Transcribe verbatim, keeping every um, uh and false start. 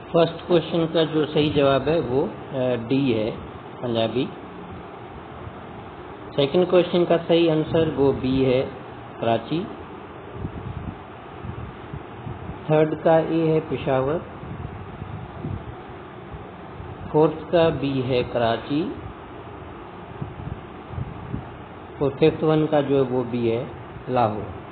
First question का जो सही जवाब है वो डी है, पंजाबी। सेकंड क्वेश्चन का सही आंसर वो बी है, कराची। थर्ड का ए है, पेशावर। फोर्थ का बी है, कराची। और फिफ्थ वन का जो है वो बी है, लाहौर।